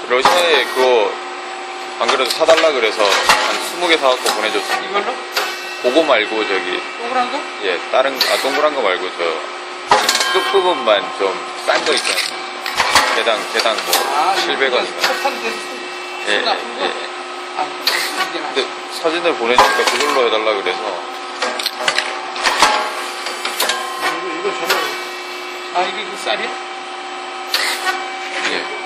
러시아에 그거 안 그래도 사달라 그래서 한 20개 사갖고 보내줬어. 이걸로? 그거 말고 저기 동그란 거? 예 다른 동그란 거 말고 저 끝부분만 좀 싼 거 있잖아요. 개당 뭐 700원인가. 첫판데 예, 예. 아, 이게 근데 사진을 보내주니까 그걸로 해달라 그래서. 이거 전화. 아, 이게 그 쌀이야? 예.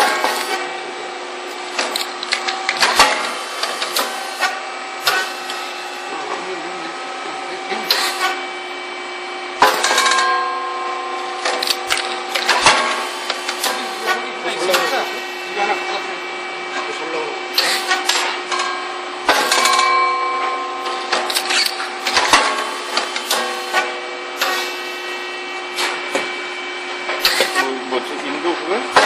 이거 하나 갖다 뭐 인도 그거?